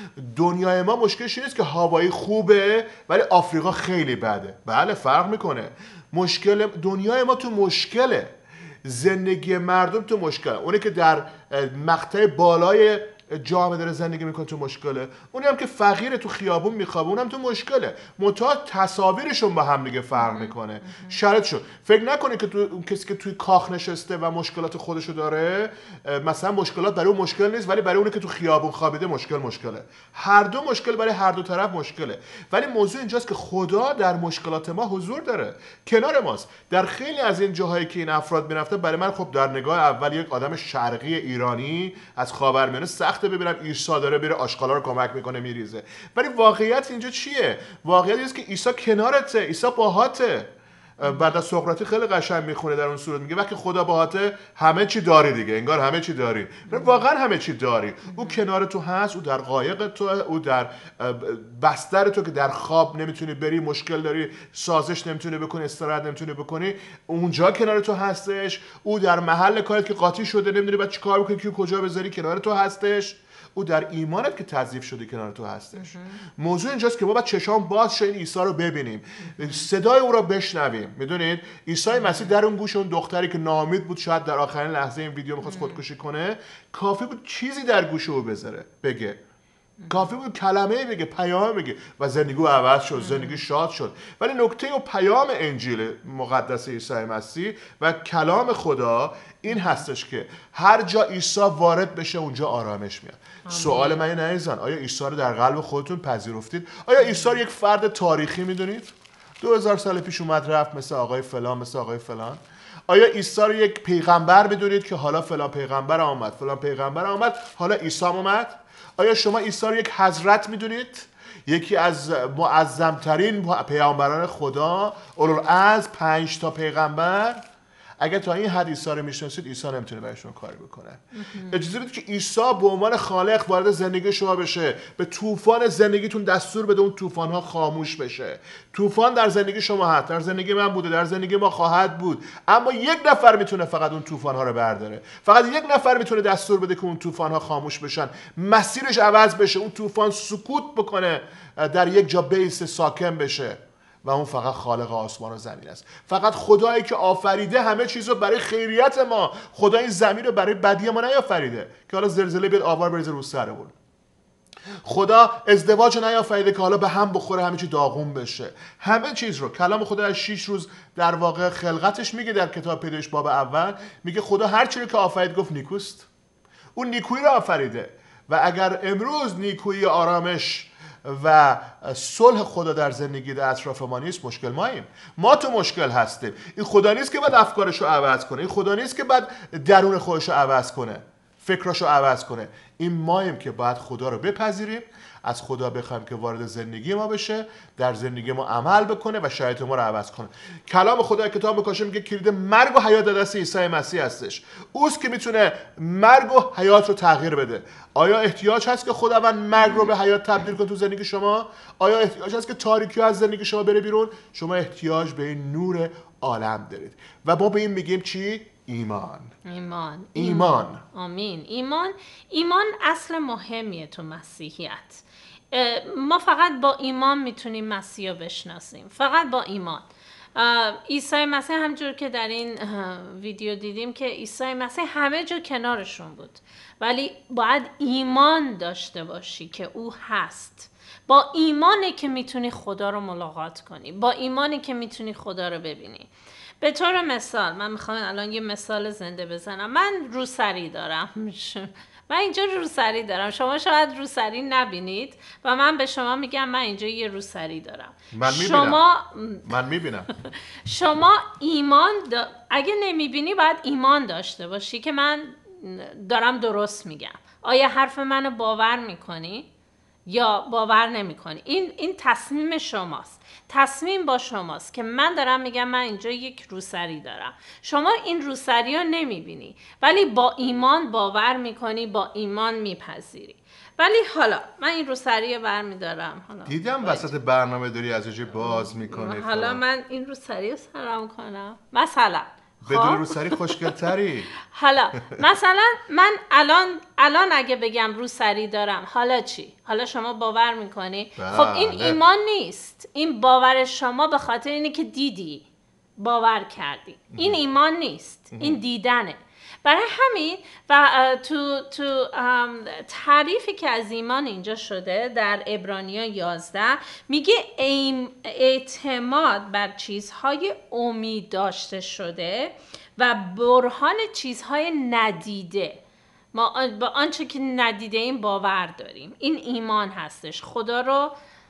دنیای ما مشکلش نیست که هوایی خوبه ولی آفریقا خیلی بده. بله فرق میکنه. مشکل دنیای ما تو مشکله. زندگی مردم تو مشکله. اونی که در مقطع بالای جامعه داره زندگی میکنه تو مشکله، اونی هم که فقیره تو خیابون میخوابه اونم تو مشکله. منتها تصاویرشون با هم دیگه فرق میکنه، شرطشون. فکر نکنه که تو اون کسی که توی کاخ نشسته و مشکلات خودشو داره مثلا مشکلات برای اون مشکل نیست، ولی برای اونی که تو خیابون خوابیده مشکل مشکله. هر دو مشکل برای هر دو طرف مشکله. ولی موضوع اینجاست که خدا در مشکلات ما حضور داره، کنار ماست. در خیلی از این جاهایی که این افراد میرفتن، برای من خب در نگاه اول یک آدم شرقی ایرانی از خاورمیانه سخت ببینم عیسی داره میره آشغالا رو کمک میکنه میریزه. ولی واقعیت اینجا چیه؟ واقعیت اینه که عیسی کنارته، عیسی باهاته. بعد از سقراطی خیلی قشنگ میخونه در اون سورت، میگه وقتی خدا باهاته همه چی داری دیگه، انگار همه چی داری. واقعا همه چی داری. او کنار تو هست، او در قایق تو، او در بستر تو که در خواب نمیتونی بری، مشکل داری، سازش نمیتونی بکنی، استراحت نمیتونی بکنی، اونجا کنار تو هستش. او در محل کارت که قاطی شده نمیدونی بعد چیکار بکنی، کیو کجا بذاری، کنار تو هستش. او در ایمانت که تضعیف شده کنار تو هستش. موضوع اینجاست که ما باید چشام باز شه این عیسی رو ببینیم، صدای او رو بشنویم. میدونید عیسی مسیح در اون گوش اون دختری که ناامید بود، شاید در آخرین لحظه این ویدیو میخواست خودکشی کنه، کافی بود چیزی در گوش او بذاره، بگه، کافی بود کلمه بگه، پیام بگه و زندگی او عوض شد، زندگی شاد شد. ولی نکته و پیام انجیل مقدس عیسی مسیح و کلام خدا این هستش که هر جا عیسی وارد بشه اونجا آرامش میاد. سوال من اینه عزیزان، آیا عیسی رو در قلب خودتون پذیرفتید؟ آیا عیسی رو یک فرد تاریخی میدونید؟ دو هزار سال پیش اومد رفت مثل آقای فلان مثل آقای فلان؟ آیا عیسی رو یک پیغمبر میدونید که حالا فلان پیغمبر آمد فلان پیغمبر آمد حالا عیسی اومد؟ آیا شما عیسی رو یک حضرت میدونید؟ یکی از معظمترین پیامبران خدا، اولوالعزم، پنج تا پیغمبر؟ اگر تا این حد عیسی رو میشناسید، عیسی نمیتونه برای شما کاری بکنه. اجازه بدید که عیسی به عنوان خالق وارد زندگی شما بشه، به طوفان زندگیتون دستور بده اون طوفان‌ها خاموش بشه. طوفان در زندگی شما هست، در زندگی من بوده، در زندگی ما خواهد بود، اما یک نفر میتونه فقط اون طوفان‌ها رو برداره. فقط یک نفر میتونه دستور بده که اون طوفان‌ها خاموش بشن، مسیرش عوض بشه، اون طوفان سکوت بکنه، در یک جا بیس ساکن بشه. و اون فقط خالق آسمان و زمین است. فقط خدایی که آفریده همه چیز رو برای خیریت ما. خدا این زمین رو برای بدی ما نیافریده که حالا زلزله بیاد آوار بریزه رو سرمون. خدا ازدواج نیافریده که حالا به هم بخوره همه چی داغون بشه. همه چیز رو کلام خدا از شش روز در واقع خلقتش میگه، در کتاب پیدایش باب اول میگه خدا هر چیزی که آفرید گفت نیکوست. اون نیکویی رو آفریده و اگر امروز نیکویی، آرامش و صلح خدا در زندگی در اطراف ما نیست، مشکل ماییم. ما تو مشکل هستیم. این خدا نیست که بعد افکارش رو عوض کنه، این خدا نیست که بعد درون خودش رو عوض کنه، فکرش رو عوض کنه. این ماییم که باید خدا رو بپذیریم، از خدا بخوایم که وارد زندگی ما بشه، در زندگی ما عمل بکنه و شرایط ما رو عوض کنه. کلام خدا کتاب مکاشفه میگه کلید مرگ و حیات در دست عیسی مسیح هستش. اوست که میتونه مرگ و حیات رو تغییر بده. آیا احتیاج هست که خداوند مرگ رو به حیات تبدیل کنه تو زندگی شما؟ آیا احتیاج هست که تاریکی از زندگی شما بره بیرون؟ شما احتیاج به این نور عالم دارید و ما به این میگیم چی؟ ایمان. ایمان. ایمان. آمین. ایمان ایمان اصل مهمیه تو مسیحیت. ما فقط با ایمان میتونیم مسیح رو بشناسیم، فقط با ایمان. عیسی مسیح همجور که در این ویدیو دیدیم که عیسی مسیح همه جا کنارشون بود، ولی باید ایمان داشته باشی که او هست. با ایمانی که میتونی خدا رو ملاقات کنی، با ایمانی که میتونی خدا رو ببینی. به طور مثال من میخوام الان یه مثال زنده بزنم. من روسری دارم من اینجا روسری دارم، شما شاید روسری نبینید و من به شما میگم من اینجا یه روسری دارم. من میبینم. شما من میبینم. شما ایمان دا... اگه نمیبینی باید ایمان داشته باشی که من دارم درست میگم. آیا حرف منو باور میکنی یا باور نمیکنی؟ این این تصمیم شماست. تصمیم با شماست که من دارم میگم من اینجا یک روسری دارم. شما این روسری رو نمیبینی ولی با ایمان باور میکنی، با ایمان میپذیری. ولی حالا من این روسری رو برمیدارم. دیدم وسط برنامه داری از جای باز میکنی. حالا من این روسری رو سرم کنم مثلا. بدون روسری خوشگل‌تری. حالا مثلا من الان الان اگه بگم روسری دارم، حالا چی؟ حالا شما باور میکنی؟ بله. خب این ایمان نیست. این باور شما به خاطر اینه که دیدی، باور کردی. این ایمان نیست، این دیدنه. برای همین و تو تو تعریفی که از ایمان اینجا شده در عبرانیان یازده میگه اعتماد بر چیزهای امید داشته شده و برهان چیزهای ندیده. ما با آنچه که ندیده این باور داریم. این ایمان هستش. خدا رو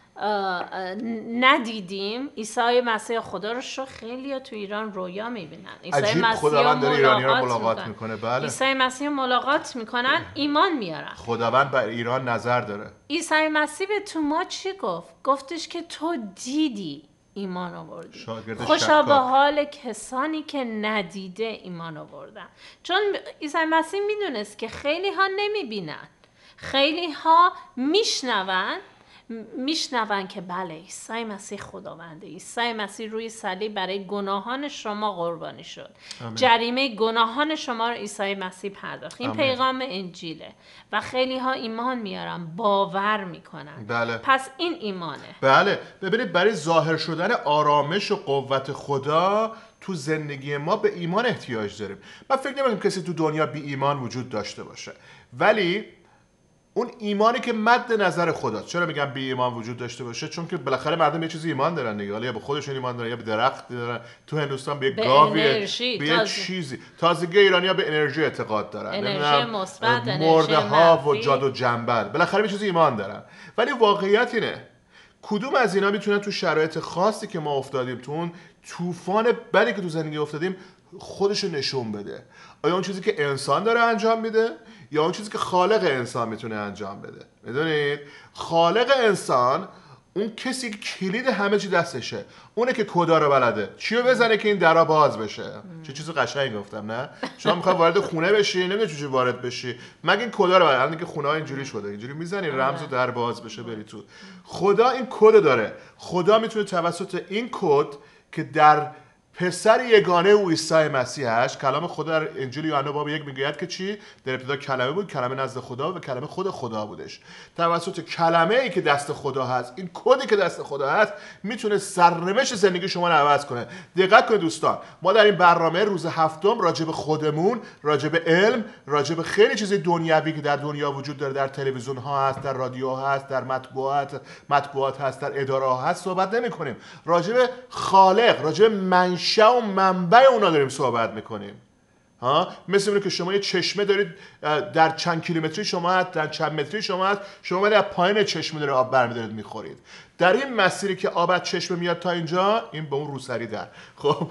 ندیدیم. عیسی مسیح خدا رو شو خیلی ها تو ایران رویا میبینن. عیسی مسیح خداوند داره ایرانی رو ملاقات میکنن. میکنه. بله. عیسی مسیح ملاقات میکنن، ایمان میارن. خداوند بر ایران نظر داره. عیسی مسیح به تو ما چی گفت؟ گفتش که تو دیدی ایمان آوردی. خوشا به حال کسانی که ندیده ایمان آوردن. چون عیسی مسیح میدونست که خیلی ها نمیبینن، خیلی ها میشنون میشنون که بله عیسی مسیح خداونده. عیسی مسیح روی صلیب برای گناهان شما قربانی شد. آمین. جریمه گناهان شما رو عیسی مسیح پرداخت. این آمین. پیغام انجیله و خیلی ها ایمان میارن، باور میکنن. بله. پس این ایمانه. بله. ببینید برای ظاهر شدن آرامش و قوت خدا تو زندگی ما به ایمان احتیاج داریم. من فکر نمی‌کنم کسی تو دنیا بی ایمان وجود داشته باشه، ولی اون ایمانی که مد نظر خداست. چرا میگم بی ایمان وجود داشته باشه؟ چون که بالاخره مردم یه چیزی ایمان دارن دیگه. حالا یا به خودشون ایمان دارن یا به درخت دارن. تو هندوستان به یک گاوی، به یک چیزی. تازگی ایرانی‌ها به انرژی اعتقاد دارن. انرژی مثبت، مرده ها و جاد و جنبل. بالاخره به چیزی ایمان دارن. ولی واقعیت اینه کدوم از اینا میتونه تو شرایط خاصی که ما افتادیم، تو اون طوفان بدی که تو زندگی افتادیم خودشو نشون بده؟ آیا اون چیزی که انسان داره انجام میده یا اون چیزی که خالق انسان میتونه انجام بده؟ میدونید خالق انسان اون کسی که کلید همه چی دستشه، اونه که کدا رو بلده، چیو بزنه که این درا باز بشه. چه چیز قشنگی گفتم نه؟ شما میخوای وارد خونه بشی، نمیدونی چجوری وارد بشی، مگه این کدا رو بلده. الان که خونه ها اینجوری شده، اینجوری میزنی رمز و در باز بشه بری تو. خدا این کد داره. خدا میتونه توسط این کد که در پسر یگانه او عیسی مسیحش، کلام خدا در انجیل یوحنا باب یک میگوید که چی؟ در ابتدا کلمه بود، کلمه نزد خدا و کلمه خود خدا بودش. توسط کلمه ای که دست خدا هست، این کدی که دست خدا هست، میتونه سرنوشت زندگی شما رو عوض کنه. دقت کنید دوستان، ما در این برنامه روز هفتم راجع به خودمون، راجع به علم، راجع به خیلی چیز دنیوی که در دنیا وجود داره، در تلویزیون ها هست، در رادیو هست، در مطبوعات مطبوعات هست، در اداره ها هست صحبت نمی کنیم. راجع به خالق، راجع به منشأ و منبع اونا داریم صحبت میکنیم. ها مثل اینه که شما یه چشمه دارید، در چند کیلومتری شما هست، در چند متری شما هست، شما از پایین چشمه داره آب برمی‌دارید میخورید. در این مسیری که آب از چشمه میاد تا اینجا، این به اون روسری در خب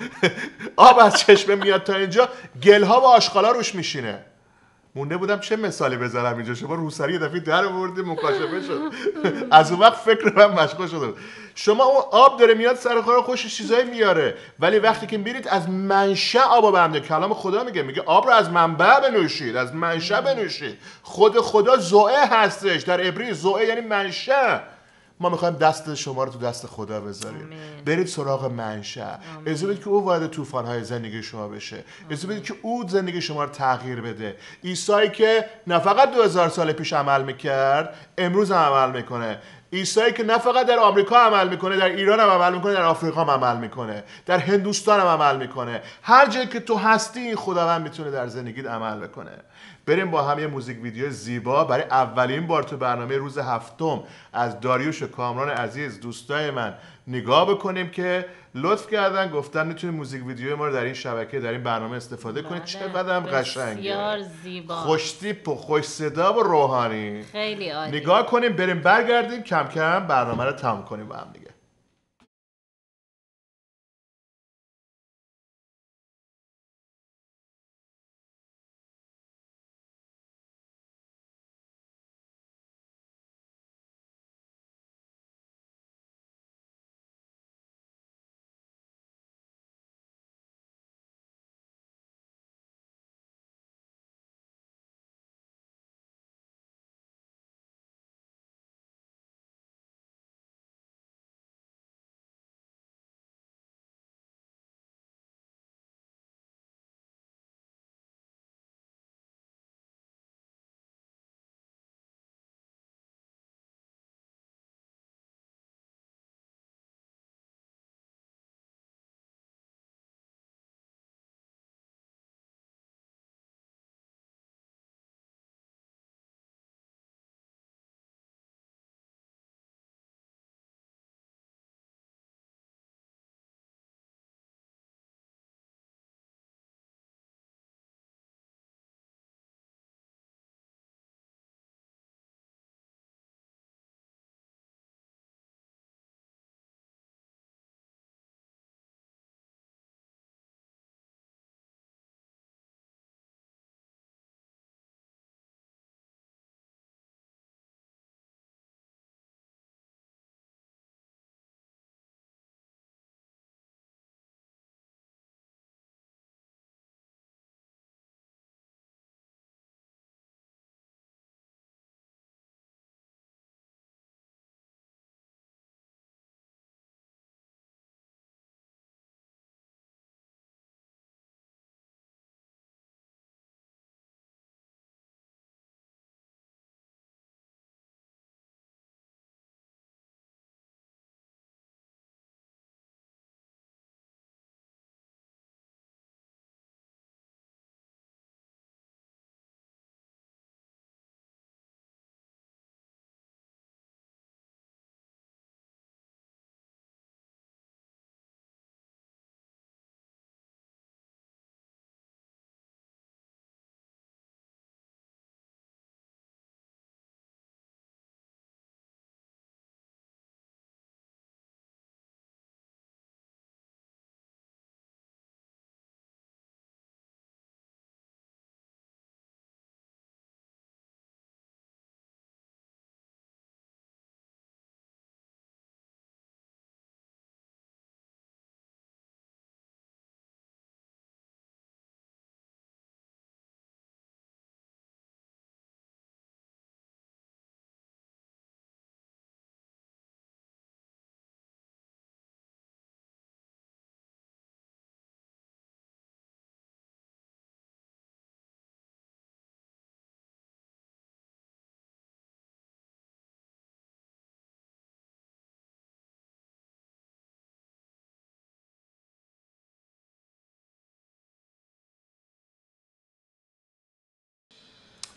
آب از چشمه میاد تا اینجا، گلها و آشغالا روش میشینه. مونده بودم چه مثالی بزنم اینجا، شما روسری یه دفعه در آوردید مکاشفه شد. از اون وقت فکر من مشغول شده. شما اون آب داره میاد سر کار خوش چیزایی میاره، ولی وقتی که میرید از منشأ آب بنده، کلام خدا میگه میگه آب رو از منبع بنوشید، از منشأ بنوشید. خود خدا زوئه هستش، در عبری زوئه یعنی منشأ. ما میخوایم دست شما رو تو دست خدا بذاریم. آمین. برید سراغ منشأ. اجازه بدید که او وارد طوفان‌های زندگی شما بشه. اجازه بدید که او زندگی شما رو تغییر بده. عیسی که نه فقط دو هزار سال پیش عمل میکرد، امروز هم عمل میکنه. عیسی که نه فقط در آمریکا عمل میکنه، در ایران هم عمل میکنه، در آفریقا هم عمل میکنه، در هندوستان هم عمل میکنه. هر جایی که تو هستی این خداوند میتونه در زندگیت عمل بکنه. بریم با هم یه موزیک ویدیو زیبا برای اولین بار تو برنامه روز هفتم از داریوش و کامران عزیز دوستای من نگاه بکنیم که لطف کردن گفتن میتونید موزیک ویدیو ما رو در این شبکه در این برنامه استفاده کنید. چقدر هم قشنگه، بسیار زیبا، خوش تیپ و خوش صدا و روحانی. خیلی عالی. نگاه کنیم بریم برگردیم کم کم برنامه رو تموم کنیم با هم دیگه.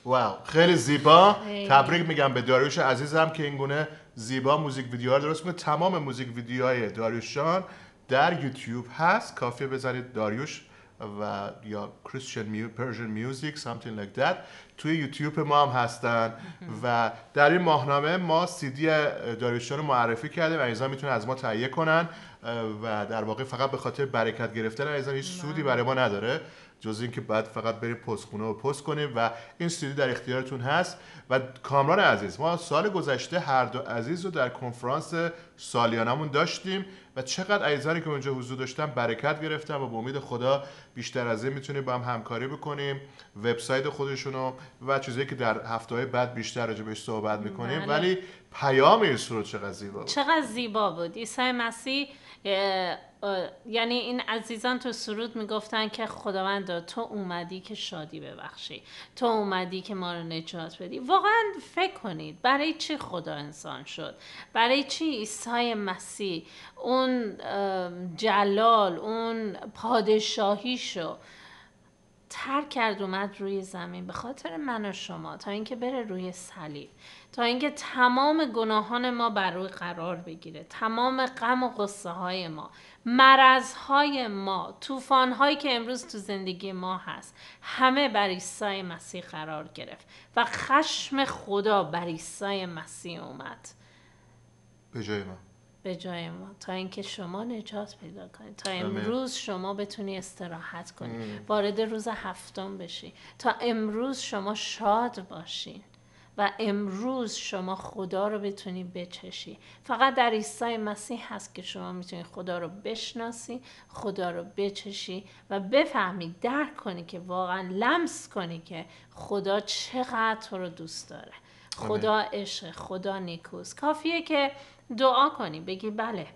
واو خیلی زیبا. خیلی. تبریک میگم به داریوش عزیزم که این گونه زیبا موزیک ویدیوها رو درست میکنه. تمام موزیک ویدیوهای داریوش جان در یوتیوب هست، کافیه بزنید داریوش و یا کریستین پرژن میوزیک something like that توی یوتیوب ما هم هستن. و در این ماهنامه ما سی دی داریوش جان رو معرفی کردیم و عزیزان میتونن از ما تهیه کنن و در واقع فقط به خاطر برکت گرفتن عزیزان هیچ سودی برای ما نداره جز اینکه بعد فقط بریم پست خونه و پست کنیم و این سی دی در اختیارتون هست. و کامران عزیز، ما سال گذشته هر دو عزیز رو در کنفرانس سالیانمون داشتیم و چقدر عزیزانی که اونجا حضور داشتن برکت گرفتن و به امید خدا بیشتر از این میتونیم با هم همکاری بکنیم، وبسایت خودشونو و چیزایی که در هفته‌های بعد بیشتر راجع بهش صحبت میکنیم. بله. ولی پیام این سرود چقدر زیبا بود. چقدر زیبا بود. عیسی مسیح اه، اه، یعنی این عزیزان تو سرود میگفتن که خداوندا تو اومدی که شادی ببخشی، تو اومدی که ما رو نجات بدی. واقعا فکر کنید برای چی خدا انسان شد؟ برای چی عیسی مسیح اون اه، جلال، اون پادشاهیشو ترک کرد اومد روی زمین به خاطر من و شما، تا اینکه بره روی صلیب، تا اینکه تمام گناهان ما بر روی قرار بگیره، تمام غم و غصه های ما، مرض های ما، طوفان هایی که امروز تو زندگی ما هست، همه بر عیسی مسیح قرار گرفت و خشم خدا بر عیسی مسیح اومد به جای ما به جای ما، تا اینکه شما نجات پیدا کنید، تا آمین. امروز شما بتونی استراحت کنی، وارد روز هفتم بشی، تا امروز شما شاد باشین و امروز شما خدا رو بتونی بچشی. فقط در عیسی مسیح هست که شما میتونی خدا رو بشناسی، خدا رو بچشی و بفهمی، درک کنی که واقعا لمس کنی که خدا چقدر تو رو دوست داره. خدا عشق، خدا نیکوست. کافیه که دعا کنی، بگی بله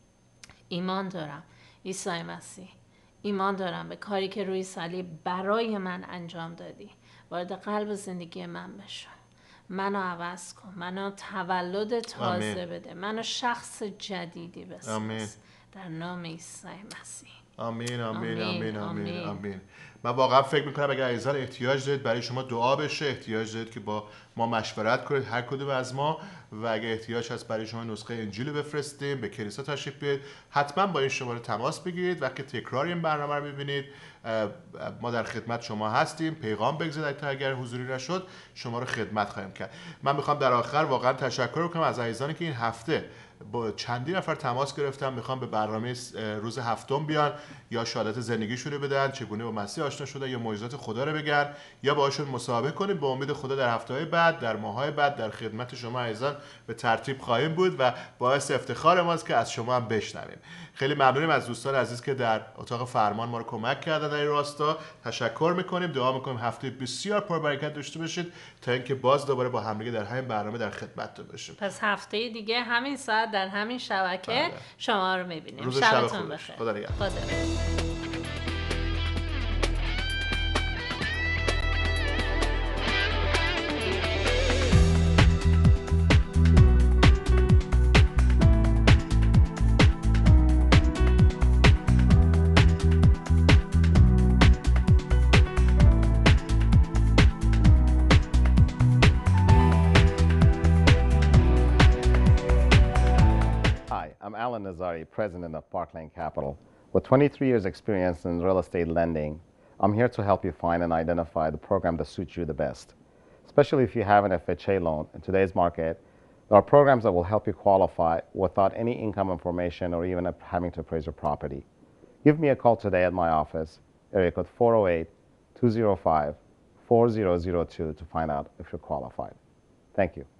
ایمان دارم عیسی مسیح، ایمان دارم به کاری که روی صلیب برای من انجام دادی، وارد قلب و زندگی من بشو، منو عوض کن، منو تولد تازه آمین. بده، منو شخص جدیدی آمین. بساز در نام عیسی مسیح. آمین آمین آمین آمین، آمین آمین. آمین. من واقعا فکر میکنم اگر عزیزان احتیاج دارید برای شما دعا بشه، احتیاج دارید که با ما مشورت کنید هر کدوم از ما، و اگر احتیاج هست برای شما نسخه انجیل رو بفرستیم، به کلیسا تشریف بیارید، حتما با این شماره تماس بگیرید. وقتی تکرار این برنامه رو میبینید ما در خدمت شما هستیم. پیغام بگذارید تا اگر حضوری نشد شما رو خدمت خواهیم کرد. من میخوام در آخر واقعا تشکر کنم از عزیزانی که این هفته با چندین نفر تماس گرفتم، میخوام به برنامه روز هفتم بیان، یا شهادت زندگیشون رو بدن، چگونه با مسیح آشنا شدن، یا معجزات خدا رو بگن، یا باهاشون مصاحبه کنیم. به امید خدا در هفته‌های بعد، در ماه‌های بعد در خدمت شما عزیزان به ترتیب خواهیم بود و باعث افتخار ماست که از شما هم بشنویم. خیلی ممنونیم از دوستان عزیز که در اتاق فرمان ما رو کمک کردن در این راستا. تشکر میکنیم، دعا میکنیم هفته بسیار پربرکت داشته باشید تا اینکه باز دوباره با همدیگه در همین برنامه در خدمتتون باشیم. پس هفته دیگه همین ساعت در همین شبکه بله. شما رو میبینیم. روز شب شبتون خوبی. بخیر. خدا نگهدار. خدا نگهدار. Hi, I'm Alan Nazari, president of Parkland Capital. With twenty-three years experience in real estate lending, I'm here to help you find and identify the program that suits you the best. Especially if you have an F H A loan in today's market, there are programs that will help you qualify without any income information or even having to appraise your property. Give me a call today at my office, area code four oh eight, two oh five, four oh oh two, to find out if you're qualified. Thank you.